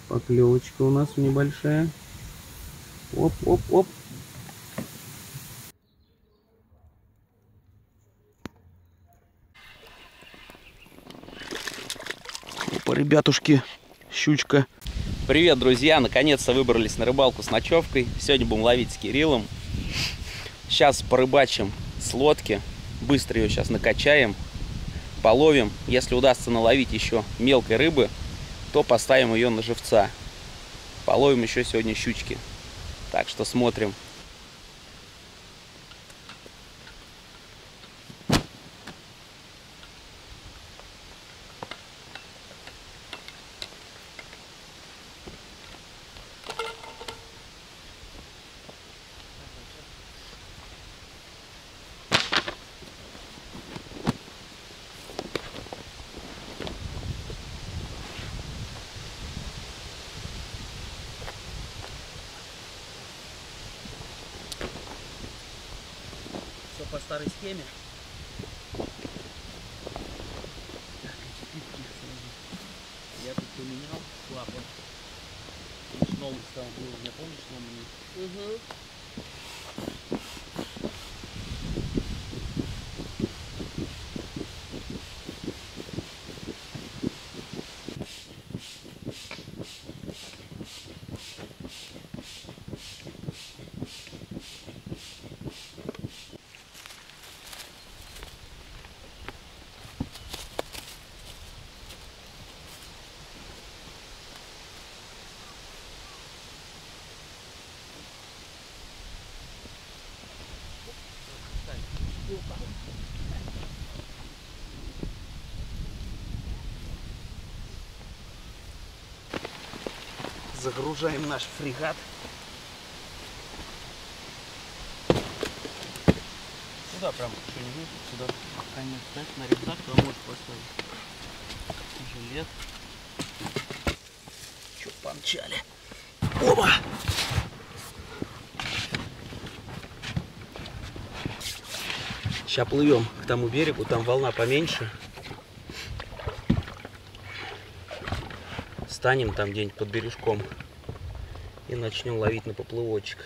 Поклевочка у нас небольшая. Оп-оп-оп. Опа, ребятушки, щучка. Привет, друзья! Наконец-то выбрались на рыбалку с ночевкой. Сегодня будем ловить с Кириллом. Сейчас порыбачим с лодки. Быстро ее сейчас накачаем. Половим. Если удастся наловить еще мелкой рыбы, то поставим ее на живца. Половим еще сегодня щучки. Так что смотрим. Все по старой схеме. Так, эти пипки сразу. Я тут поменял клапан. Видишь, новый стал, был у меня, помнишь, сломанный? Загружаем наш фрегат. Сюда прям что-нибудь, сюда. Конечно, так, на рюкзак то можешь поставить. Жилет. Чё, помчали. Оба! Сейчас плывем к тому берегу, там волна поменьше. Станем там где-нибудь под бережком и начнем ловить на поплывочек.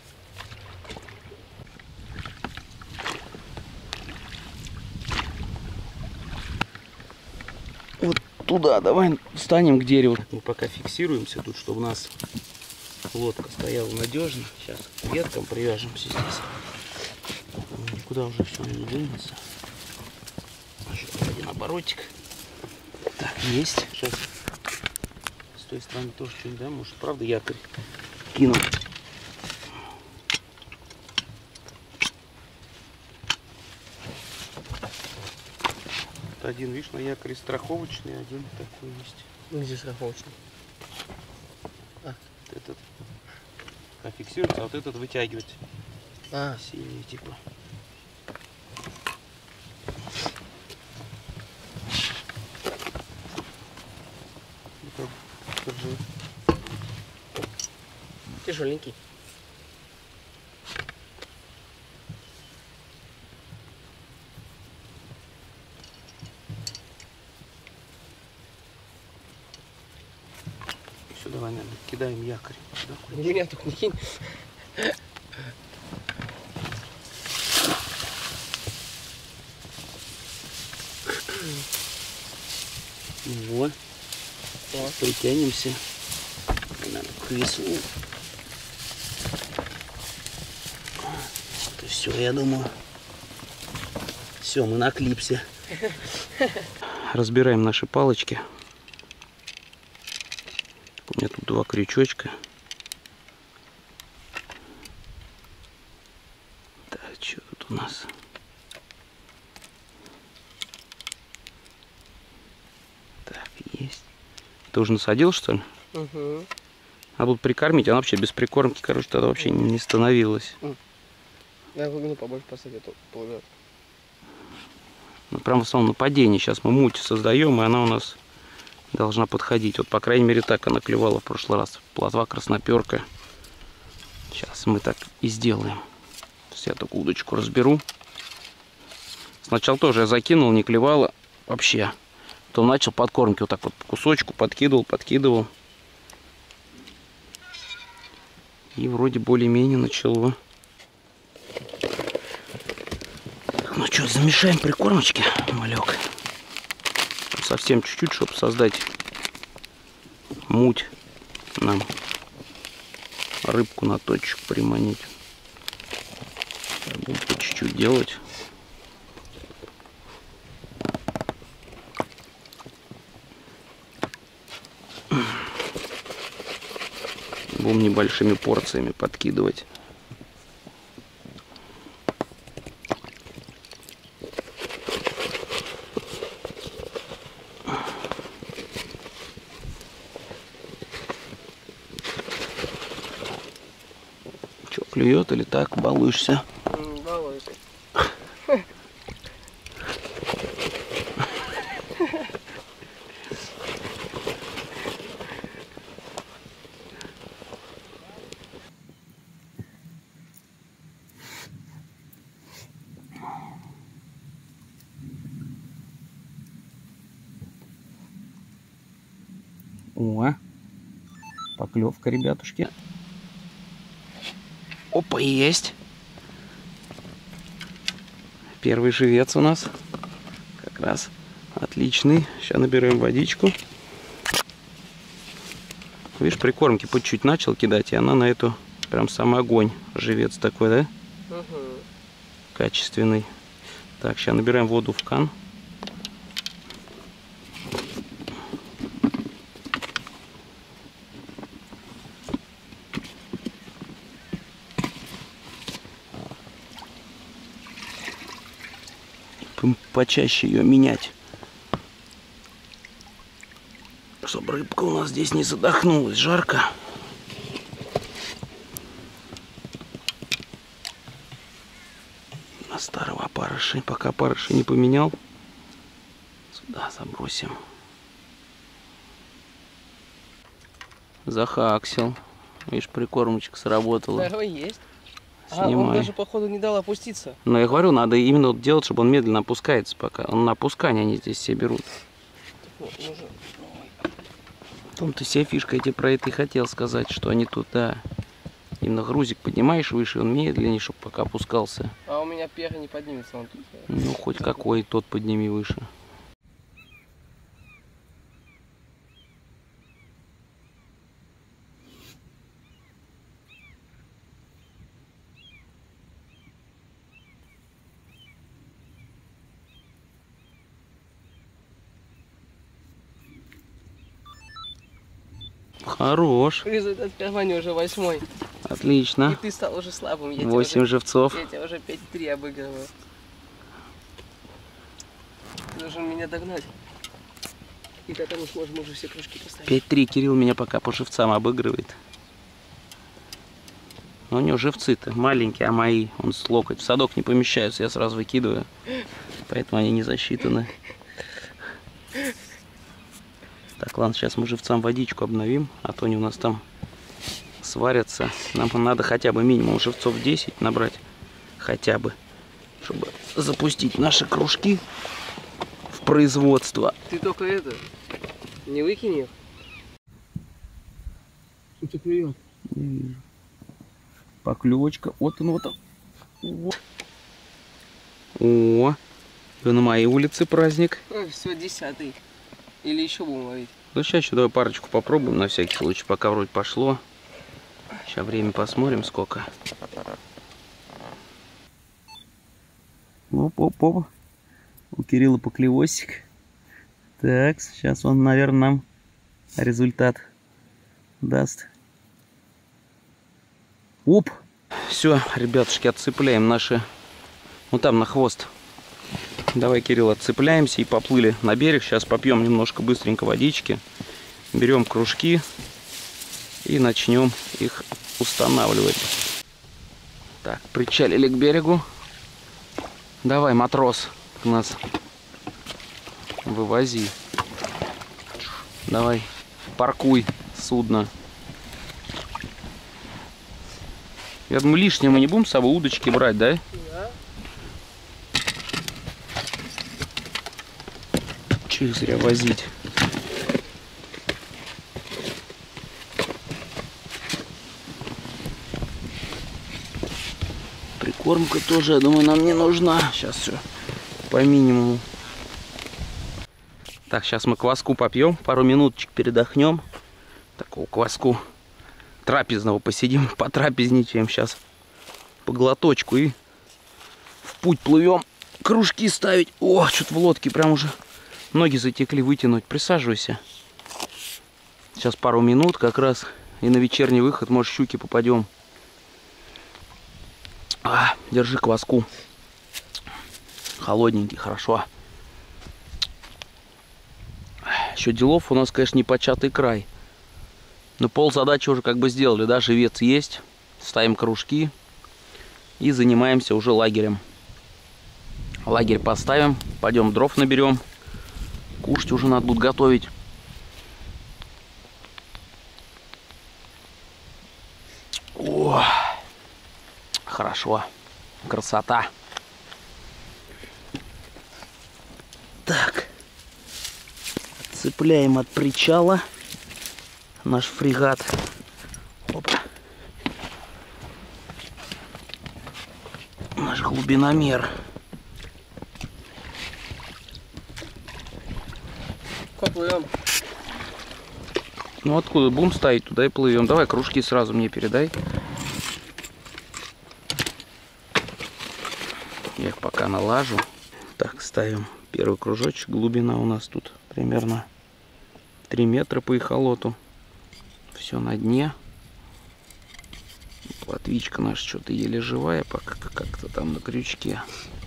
Вот туда давай встанем к дереву. Мы пока фиксируемся тут, чтобы у нас лодка стояла надежно. Сейчас к веткам привяжемся здесь. Никуда уже все не денется. Один оборотик. Так, есть. Сейчас с той стороны тоже что-нибудь, да? Может, правда, якорь кину. Вот один, видишь, на якоре страховочный, один такой есть. Ну, где страховочный? Вот этот фиксируется, а вот этот вытягивать. Синий типа. Держи. Тяжеленький. Все, давай, наверное, кидаем якорь. Меня тут не кинь. Вот. Притянемся. Надо к веслу. Вот и все, я думаю. Все, мы на клипсе. Разбираем наши палочки. У меня тут два крючочка. Так, что тут у нас? Так, есть. Ты уже насадил, что ли? Угу. А тут прикормить, она вообще без прикормки, короче, тогда вообще не становилась. Я глубину побольше посадил, то плывет. Ну, прям в основном нападение. Сейчас мы мульти создаем, и она у нас должна подходить. Вот, по крайней мере, так она клевала в прошлый раз. Плотва красноперка. Сейчас мы так и сделаем. Сейчас я только удочку разберу. Сначала тоже я закинул, не клевала вообще. Потом начал подкормки вот так вот по кусочку подкидывал. И вроде более-менее начало. Ну что, замешаем прикормочки, малек. Совсем чуть-чуть, чтобы создать муть нам. Рыбку на точек приманить. Буду по чуть-чуть делать. Будем небольшими порциями подкидывать. Че, клюет или так балуешься? Балуюсь. О, поклевка, ребятушки. Опа, есть. Первый живец у нас. Как раз отличный. Сейчас наберем водичку. Видишь, прикормки по чуть начал кидать, и она на эту прям самый огонь. Живец такой, да? Угу. Качественный. Так, сейчас набираем воду в кан. Почаще ее менять, чтобы рыбка у нас здесь не задохнулась. Жарко. На старого опарыша, пока опарыша не поменял, сюда забросим. Захаксил. Видишь, прикормочка сработала. Второй есть. Снимай. А, он даже, походу, не дал опуститься. Но я говорю, надо именно вот делать, чтобы он медленно опускается пока. Он на опускание они здесь все берут. В том-то вся фишка, я тебе про это и хотел сказать, что они тут, да, именно грузик поднимаешь выше, он медленнее, чтобы пока опускался. А у меня перья не поднимется, он тут. Ну, хоть какой, тот подними выше. Хорош. Результат первания уже 8. Отлично. И ты стал уже слабым. 8 живцов. Я тебя уже 5-3 обыгрываю. Ты должен меня догнать. И тогда мы сможем уже все кружки поставить. 5-3. Кирилл меня пока по живцам обыгрывает. Но у него живцы-то маленькие, а мои, он с локоть. В садок не помещаются, я сразу выкидываю. Поэтому они не засчитаны. Так, ладно, сейчас мы живцам водичку обновим, а то они у нас там сварятся. Нам надо хотя бы минимум живцов 10 набрать. Хотя бы. Чтобы запустить наши кружки в производство. Ты только это, не выкини их. Что-то клюет. Не вижу. Поклевочка. Вот он, вот он. Вот. О, да на моей улице праздник. Все, 10-й. Или еще будем ловить? Ну, сейчас еще давай парочку попробуем на всякий случай, пока вроде пошло. Сейчас время посмотрим, сколько. Оп-оп-оп. У Кирилла поклевосик. Так, сейчас он, наверное, нам результат даст. Оп! Все, ребятушки, отцепляем наши... Вот там на хвост. Давай, Кирилл, отцепляемся и поплыли на берег. Сейчас попьем немножко быстренько водички. Берем кружки и начнем их устанавливать. Так, причалили к берегу. Давай, матрос, нас вывози. Давай, паркуй судно. Я думаю, лишнее мы не будем с собой удочки брать, да? Да. Че их зря возить? Прикормка тоже, я думаю, нам не нужна. Сейчас все по минимуму. Так, сейчас мы кваску попьем, пару минуточек передохнем. Такого кваску трапезного посидим, потрапезничаем сейчас по глоточку и в путь плывем. Кружки ставить. О, что-то в лодке прям уже ноги затекли, вытянуть. Присаживайся. Сейчас пару минут как раз и на вечерний выход, может, щуки попадем. Держи кваску. Холодненький, хорошо. Еще делов у нас, конечно, непочатый край. Но пол задачи уже как бы сделали, да, живец есть. Ставим кружки и занимаемся уже лагерем. Лагерь поставим, пойдем дров наберем. Кушать уже надо будет готовить. О, хорошо, красота. Так. Цепляем от причала наш фрегат. Опа. Наш глубиномер. Поплывем. Ну откуда? Будем ставить, туда и плывем. Давай кружки сразу мне передай. Я их пока налажу. Так, ставим первый кружочек. Глубина у нас тут примерно 3 метра по эхолоту. Все на дне. Плотвичка наша что-то еле живая, пока как-то там на крючке.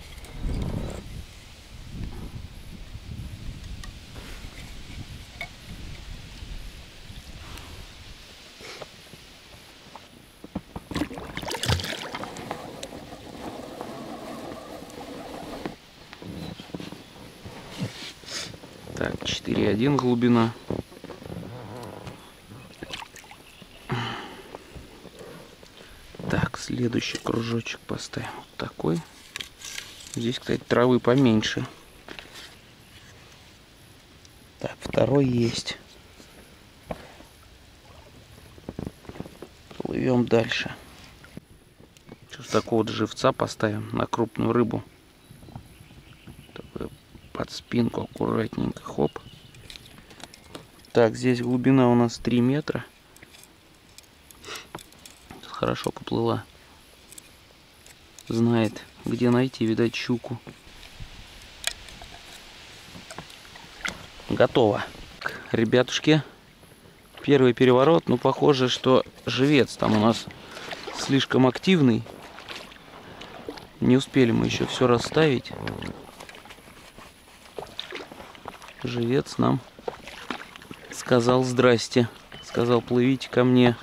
Так, 4,1 глубина. Так, следующий кружочек поставим вот такой. Здесь, кстати, травы поменьше. Так, второй есть. Плывем дальше. Сейчас такого вот живца поставим на крупную рыбу. Такой под спинку аккуратненько, хоп. Так, здесь глубина у нас 3 метра. Хорошо поплыла. Знает, где найти, видать, щуку. Готово. Ребятушки, первый переворот. Ну, похоже, что живец там у нас слишком активный. Не успели мы еще все расставить. Живец нам сказал здрасте. Сказал, плывите ко мне.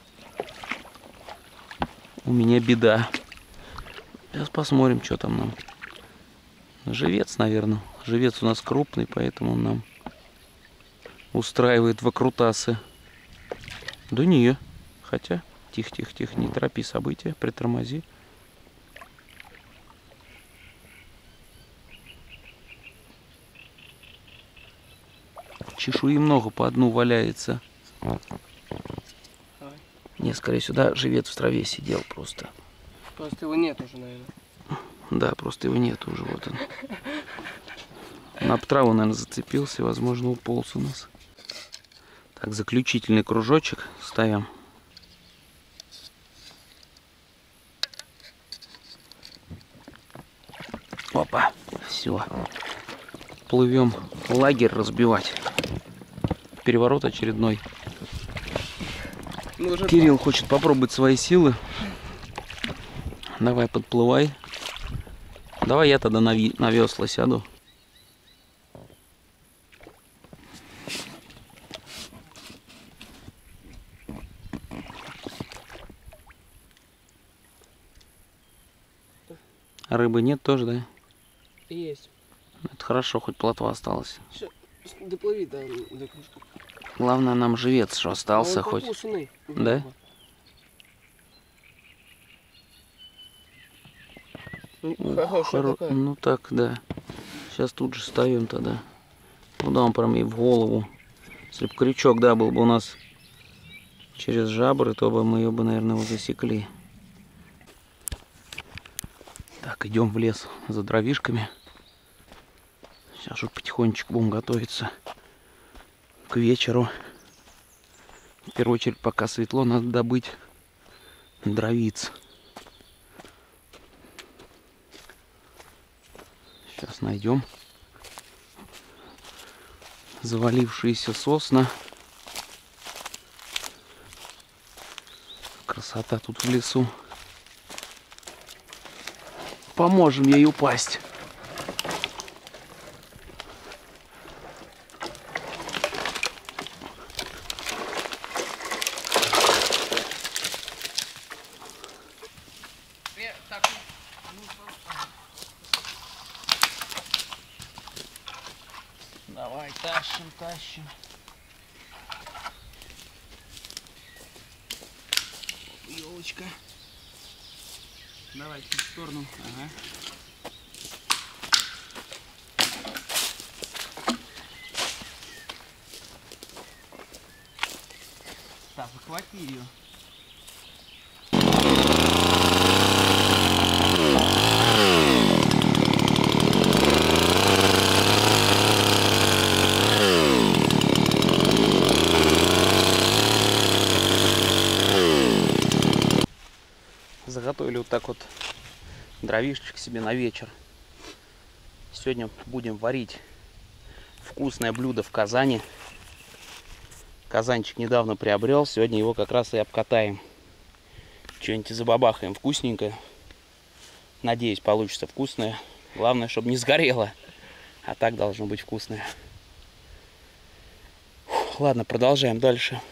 У меня беда. Сейчас посмотрим, что там нам. Живец, наверное. Живец у нас крупный, поэтому он нам устраивает выкрутасы. Да не. Хотя, тихо, не торопи события, притормози. Чешуи много, по одну валяется. Не, скорее сюда живец в траве сидел просто. Просто его нет уже, наверное. Да, просто его нет уже, вот он. На траву, наверное, зацепился, возможно, уполз у нас. Так, заключительный кружочек ставим. Опа, все. Плывем лагерь разбивать. Переворот очередной. Кирилл хочет попробовать свои силы. Давай, подплывай. Давай я тогда на весла сяду. Рыбы нет тоже, да? Есть. Это хорошо, хоть плотва осталась. Все, доплыви до кружки. Главное, нам живец что остался хоть. Покусанный. Да? Ну так, да. Сейчас тут же ставим тогда. Куда он прям и в голову. Если бы крючок, да, был бы у нас через жабры, то бы мы ее бы, наверное, его засекли. Так, идем в лес за дровишками. Сейчас уже потихонечку будем готовиться к вечеру. В первую очередь, пока светло, надо добыть дровиц. Сейчас найдем завалившиеся сосны. Красота тут в лесу. Поможем ей упасть. Давай, тащим, тащим. Елочка. Давай чуть в сторону. Ага. Так, захвати ее. Заготовили вот так вот дровишечек себе на вечер. Сегодня будем варить вкусное блюдо в казане. Казанчик недавно приобрел, сегодня его как раз и обкатаем. Что-нибудь забабахаем вкусненькое. Надеюсь, получится вкусное. Главное, чтобы не сгорело. А так должно быть вкусное. Ладно, продолжаем дальше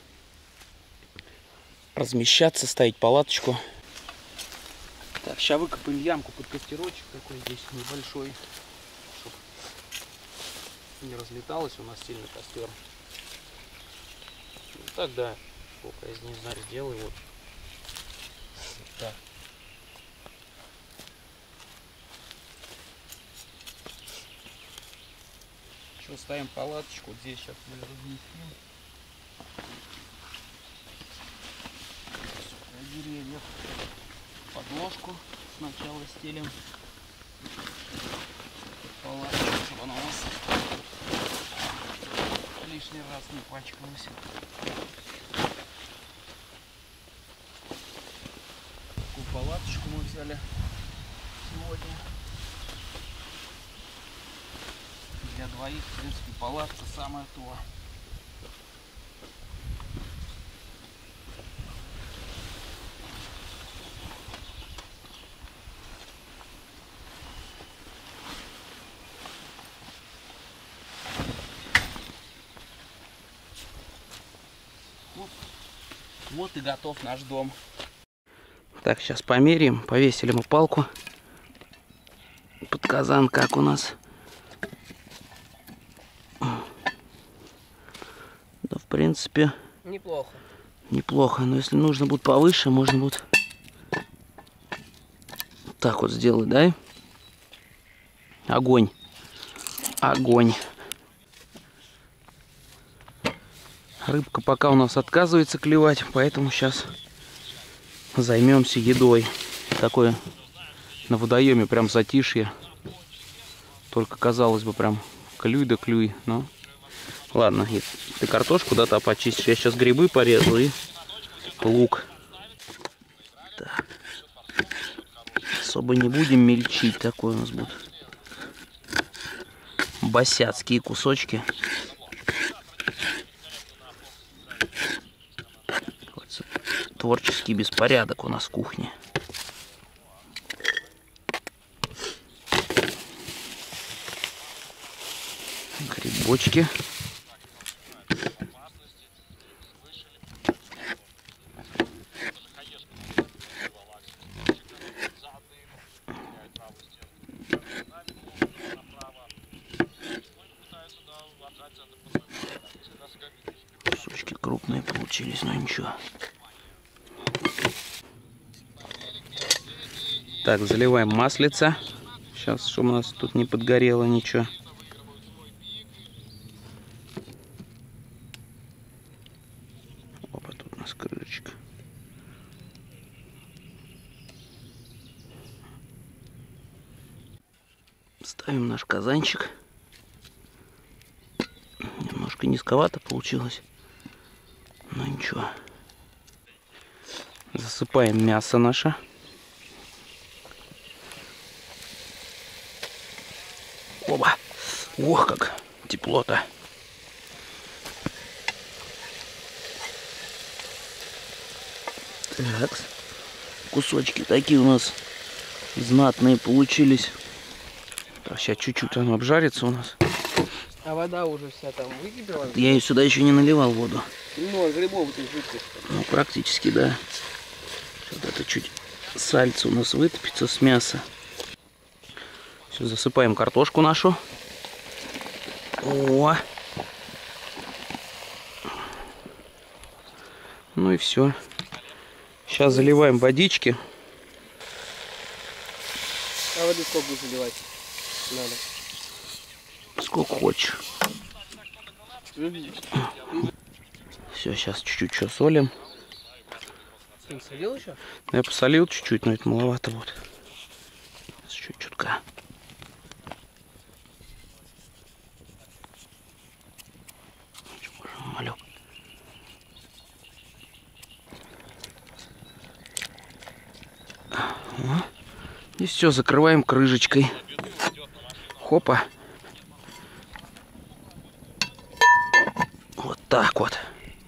размещаться, ставить палаточку. Так, сейчас выкопаем ямку под костерочек такой здесь небольшой, чтобы не разлеталось у нас сильно костер. Ну, так, да, сколько я не знаю, сделаю вот так. Еще ставим палаточку, вот здесь сейчас мы разместим. Деревьев. Подложку сначала стелим. Палаточку, чтобы она у нас лишний раз не пачкалась. Такую палаточку мы взяли сегодня. Для двоих, в принципе, палатка самое то. Вот и готов наш дом. Так, сейчас померяем. Повесили мы палку под казан, как у нас. Да, в принципе, неплохо. Неплохо. Но если нужно будет повыше, можно будет так вот сделать, да? Огонь. Огонь. Рыбка пока у нас отказывается клевать, поэтому сейчас займемся едой. Такое на водоеме прям затишье. Только, казалось бы, прям клюй да клюй. Но ладно, ты картошку куда-то почистишь. Я сейчас грибы порезал и лук. Так. Особо не будем мельчить. Такой у нас будут босяцкие кусочки. Творческий беспорядок у нас в кухне. Грибочки. Кусочки крупные получились, но ничего. Так, заливаем маслица. Сейчас, чтобы у нас тут не подгорело ничего. Опа, тут у нас крышечка. Ставим наш казанчик. Немножко низковато получилось, но ничего. Засыпаем мясо наше. Оба! Ох, как тепло-то! Так, кусочки такие у нас знатные получились. Так, сейчас чуть-чуть оно обжарится у нас. А вода уже вся там выкипела? Я ее сюда еще не наливал воду. Ну, грибов тут жидкость. Ну, практически, да. Вот это чуть сальце у нас вытопится с мяса. Все, засыпаем картошку нашу. О! Ну и все. Сейчас заливаем водички. А воды сколько заливать надо? Сколько хочешь. Все, сейчас чуть-чуть что солим. Ты солил еще? Я посолил чуть-чуть, но это маловато вот. Чуть-чутка. Малек. И все, закрываем крышечкой. Хопа. Вот так вот.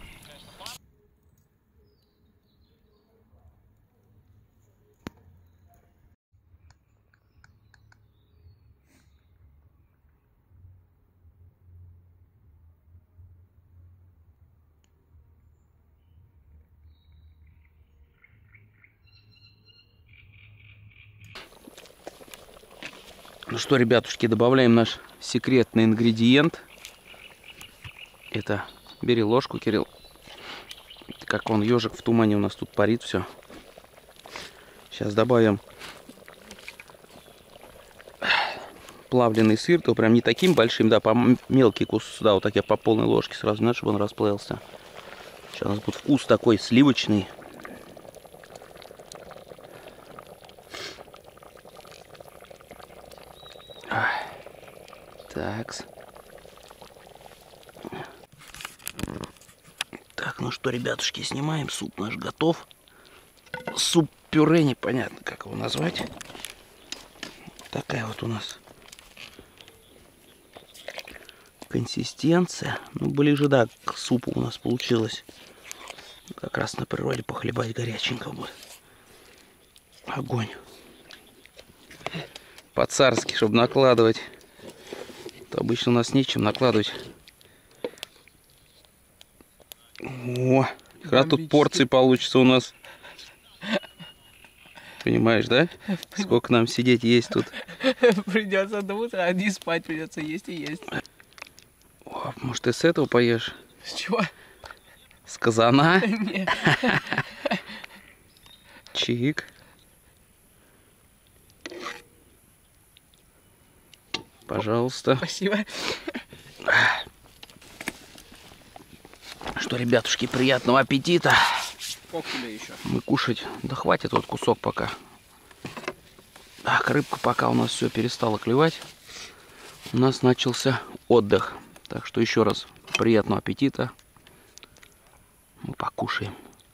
Ну что, ребятушки, добавляем наш секретный ингредиент. Это, бери ложку, Кирилл. Как он, ежик в тумане у нас тут парит все. Сейчас добавим плавленый сыр, то прям не таким большим, да, по мелкий кусок сюда, вот так я по полной ложке сразу, надо, чтобы он расплавился. Сейчас у нас будет вкус такой сливочный. Так. Так, ну что, ребятушки, снимаем. Суп наш готов. Суп-пюре, непонятно, как его назвать. Такая вот у нас консистенция. Ну, ближе, да, к супу у нас получилось. Как раз на природе похлебать горяченько будет. Огонь. По-царски, чтобы накладывать. То обычно у нас нечем накладывать. О, как тут порции получится у нас. Понимаешь, да? Сколько нам сидеть есть тут. Придется до утра, а не спать придется, есть и есть. О, может, ты с этого поешь? С чего? С казана? Нет. Чик. Пожалуйста. Спасибо. Что, ребятушки, приятного аппетита. Сколько тебе еще? Мы кушать. Да хватит вот кусок пока. Так, рыбка пока у нас все перестала клевать. У нас начался отдых. Так что еще раз приятного аппетита. Мы покушаем.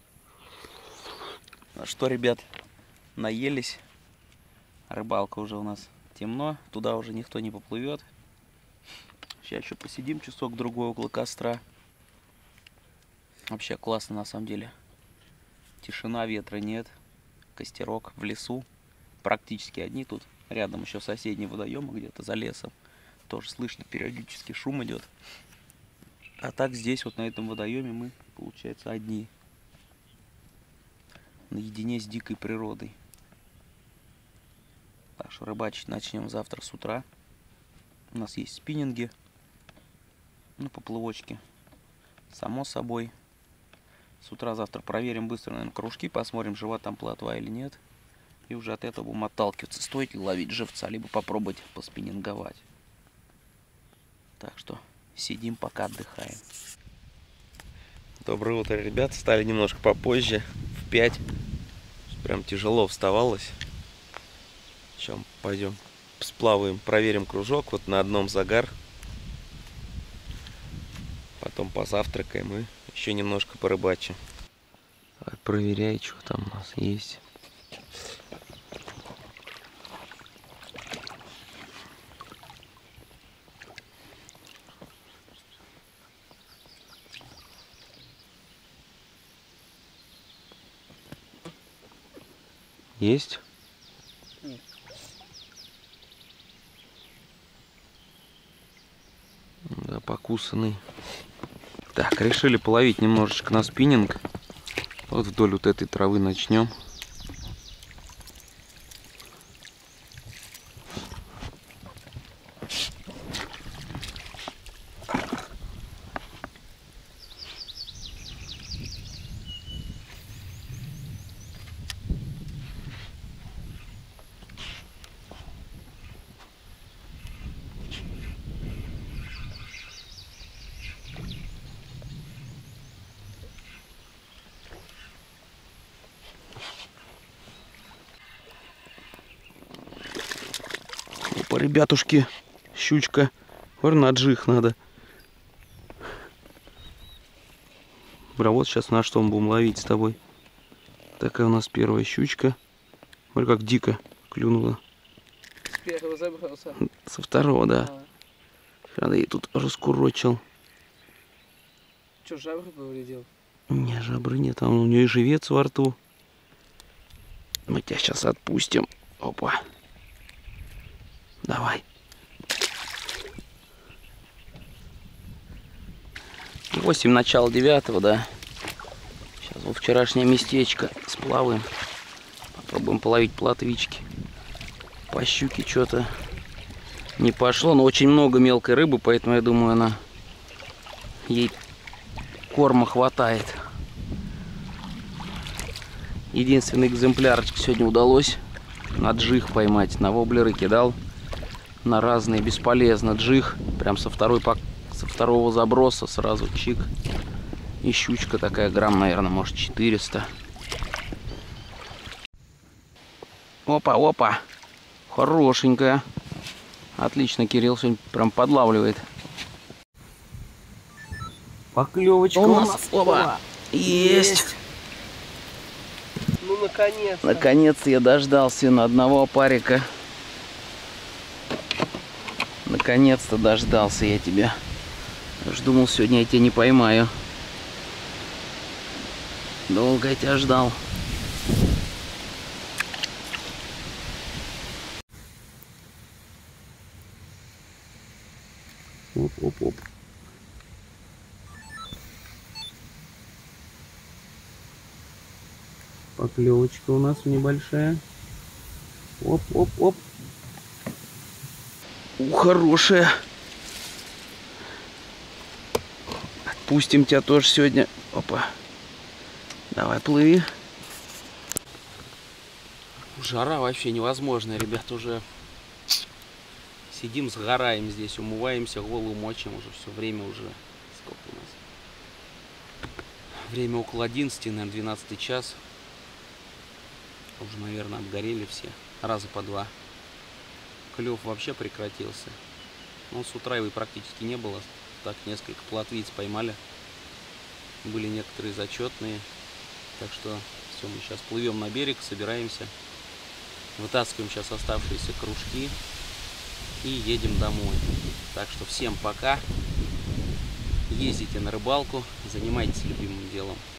Ну что, ребят, наелись. Рыбалка уже у нас темно. Туда уже никто не поплывет. Сейчас еще посидим часок-другой около костра. Вообще классно на самом деле. Тишина, ветра нет. Костерок в лесу. Практически одни тут. Рядом еще соседний водоем где-то за лесом. Тоже слышно, периодически шум идет. А так здесь вот на этом водоеме мы, получается, одни. Наедине с дикой природой. Так что рыбачить начнем завтра с утра. У нас есть спиннинги. Ну, поплывочки. Само собой. С утра завтра проверим быстро, наверное, кружки, посмотрим, жива там плотва или нет. И уже от этого будем отталкиваться, стоит ли ловить живца, либо попробовать поспиннинговать. Так что сидим, пока отдыхаем. Доброе утро, ребят. Встали немножко попозже, в 5. Прям тяжело вставалось. Сейчас пойдем сплаваем, проверим кружок. Вот на одном загар. Потом позавтракаем и еще немножко порыбачим. Проверяй, что там у нас есть. Есть? Да, покусанный. Так, решили половить немножечко на спиннинг. Вот вдоль вот этой травы начнем. Опа, ребятушки, щучка. Говорю, на джиг надо. Бра, вот сейчас на что мы будем ловить с тобой. Такая у нас первая щучка. Смотри, как дико клюнула. С первого забрался. Со второго, да. Надо ей тут раскурочил. Что, жабры повредил? Не, жабры нет, там у нее и живец во рту. Мы тебя сейчас отпустим. Опа. Давай. 8 начало 9, да. Сейчас во вчерашнее местечко сплаваем. Попробуем половить плотвички. По щуке что-то не пошло, но очень много мелкой рыбы, поэтому я думаю, ей корма хватает. Единственный экземплярчик сегодня удалось на джиг поймать. На воблеры кидал. На разные бесполезно. Джиг прям со второго заброса сразу чик. И щучка такая грамм, наверное, может 400. Опа, опа. Хорошенькая. Отлично, Кирилл сегодня прям подлавливает. Поклевочка у нас. Опа. Есть. Ну, наконец-то. Наконец-то я дождался на одного опарика. Наконец-то дождался я тебя. Я ж думал, сегодня я тебя не поймаю. Долго я тебя ждал. Оп-оп-оп. Поклевочка у нас небольшая. Оп-оп-оп. Хорошая. Отпустим тебя тоже сегодня. Опа. Давай, плыви. Жара вообще невозможная, ребят. Уже сидим, сгораем здесь, умываемся, голову мочим. Уже все время уже. Сколько у нас? Время около 11, наверное, 12 час. Уже, наверное, обгорели все. Раза по два. Клев вообще прекратился. Ну, с утра его практически не было. Так, несколько плотвиц поймали. Были некоторые зачетные. Так что все, мы сейчас плывем на берег, собираемся. Вытаскиваем сейчас оставшиеся кружки. И едем домой. Так что всем пока. Ездите на рыбалку. Занимайтесь любимым делом.